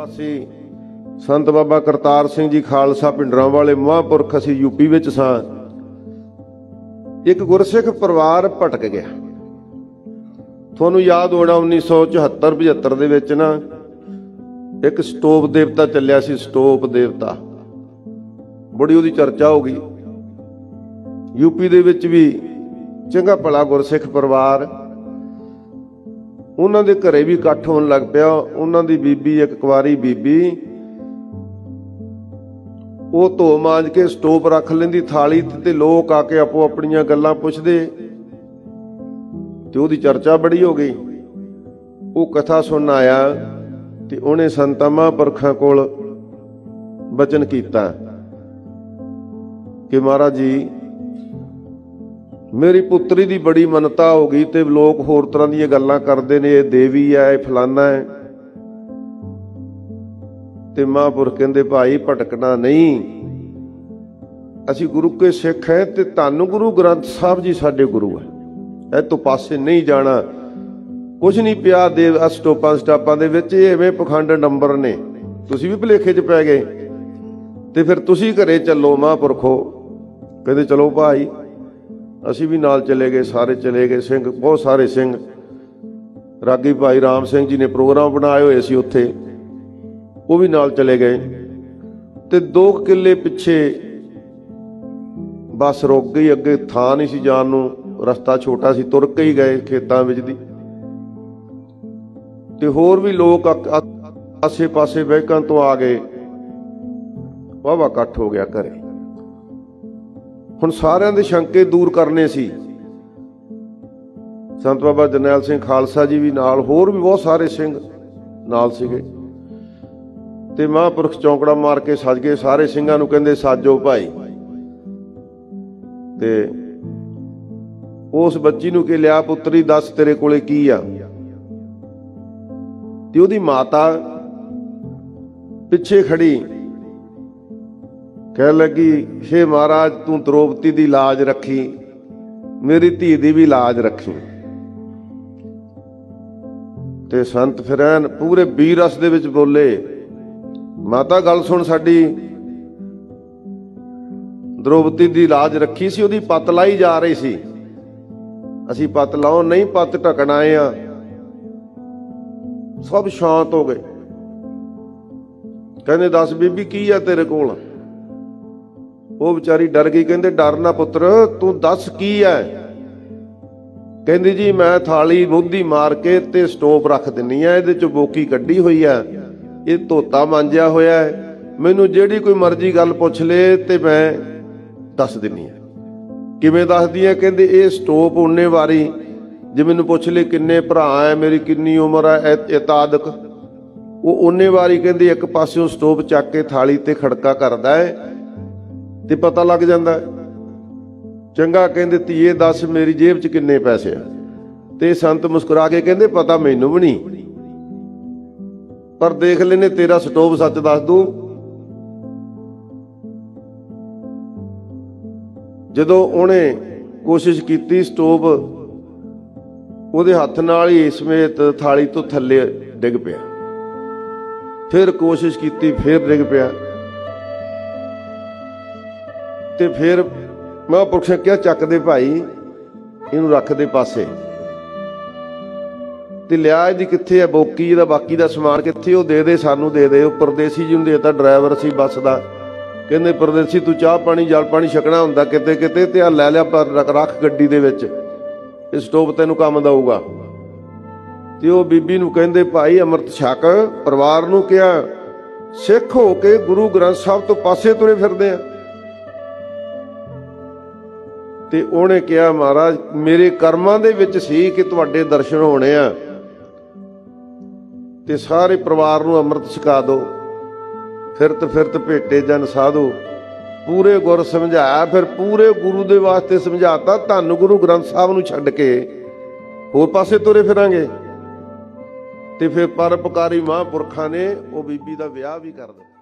निवासी संत बाबा करतार सिंह जी खालसा पिंडरां वाले महापुरख असीं यूपी विच सां। एक गुरसिख परिवार भटक गया। तुहानूं याद होना 1974-75 दे विच ना एक स्टोप देवता चलिया सी। स्टोप देवता बड़ी उहदी चर्चा हो गई। यूपी दे विच भी चंगा भला गुरसिख परिवार, उन्हां दे घरे भी इकट्ठ होण लग पिया। उन्हां दी बीबी, एक कुंवारी बीबी, वो धो मांज के स्टोप रख लैंदी थाली ते लोग आके आपो अपणियां गल्लां पुछदे ते उहदी चर्चा बड़ी हो गई। वो कथा सुनन आया ते उहने संतां महापुरखां कोल बचन कीता कि महाराज जी मेरी पुत्री दी बड़ी मनता हो गई ते लोग होर तरह दीयां गल्लां करदे ने, देवी है, फलाना है। ते महापुरख कहंदे भाई भटकना नहीं, असीं गुरु के सिख हैं ते धन गुरु ग्रंथ साहब जी साडे गुरु है, इह तो पासे नहीं जाना। कुछ नहीं पिया दे स्टोपां स्टापां दे विच, इवें पखंड नंबर ने, तुसीं भी भुलेखे च पै गए ते फिर तुसीं घरे चलो। महापुरखो कहंदे चलो भाई, असीं भी नाल चले गए, सारे चले गए। सिंह बहुत सारे सिंह, रागी भाई राम सिंह जी ने प्रोग्राम बनाए हुए सी उत्थे, वो भी नाल चले गए। ते 2 किले पिछे बस रुक गई, अगे थां नहीं सी जाण नूं, रस्ता छोटा सी, तुर के ही गए खेतां विच दी। ते होर भी लोग आसे पासे बहकां तो आ गए, वाहवा इकट्ठ हो गया घरे। हुण सारिਆਂ ਦੇ शंके दूर करने सी। संत बाबा जरनैल सिंह खालसा जी भी नाल, होर भी बहुत सारे सिंह नाल सीगे। ते महापुरख चौंकड़ा मार के सज गए। सारे ਸਿੰਘਾਂ ਨੂੰ ਕਹਿੰਦੇ साजो भाई। ते उस बच्ची ਨੂੰ कि लिया पुत्री दस तेरे कोले की आ। ते ਉਹਦੀ माता पिछे खड़ी कह लगी हे महाराज तू द्रौपदी दी लाज रखी, मेरी धी दी भी लाज रखी। ते संत फिर ऐन पूरे वीर रस दे विच बोले, माता गल सुन, साडी द्रौपदी दी लाज रखी सी, ओदी पत लाई जा रही सी, असीं पत लाउण नहीं, पत ढकण आए आ। सब शांत हो गए। कहंदे दस बीबी की आ तेरे कोल। वो बेचारी डर गई। कहंदे डर ना पुत्र, तू दस की है। कहंदी जी मैं थाली मोदी मार के ते स्टोप रख दिन्नी है, इहदे चों बोकी कड्डी हुई है, ये धोता मांजिया होया है, मैनूं जिहड़ी कोई मर्जी गल पुछ ले ते मैं दस दिन्नी है। किवें दसदी है? कहंदे ये स्टोप उन्ने वारी जे मैनूं पुछ ले किन्ने भरा है, मेरी किन्नी उम्र है, इतादक वो उन्ने वारी कहंदी एक पासियों स्टोप चक के थाली ते खड़का करदा है ते पता लग जाता है। चंगा कहंदे धीए दस मेरी जेब च किन्ने पैसे आ। ते संत मुस्कुरा के कहंदे पता मैनूं भी नहीं, पर देख लेने तेरा स्टोप सच दस दूं। जदों उहने कोशिश कीती, स्टोप उहदे हत्थ नाल ही समेत थाली तो थल्ले डिग पिया। फिर कोशिश कीती, फिर डिग पिया। ते फिर महापुरख ने कहा चक दे भाई, इनू रख दे पासे। ते लिया इहदी कित्थे है बोकी, इहदा बाकी दा समान कित्थे, दे दे सानू दे दे। परदेसी जी नूं देता, ड्राइवर सी बस दा। कहंदे परदेसी तू चाह पानी जल पानी छकना हुंदा किते किते, ते आ लै लिया पर रख गड्डी दे विच, इह स्टोप तैनूं काम दऊगा। ते ओह बीबी नूं कहंदे भाई अमृत छक। परिवार नूं कहा सिख हो के गुरु ग्रंथ साहब तो पासे तुरे फिरदे आ। ते उहने कहा महाराज मेरे कर्मां दे विच सी कि तुहाडे दर्शन होने आ, ते सारे परिवार नूं अमृत छका दो। फिरत फिरत भेटे जन साधु, पूरे गुर समझाया। फिर पूरे गुरु दे वास्ते समझाता, धन गुरु ग्रंथ साहब नूं छड्ड के होर पासे तुरे फिरांगे। ते फिर परोपकारी महापुरखां ने वो बीबी दा विआह भी कर दित्ता।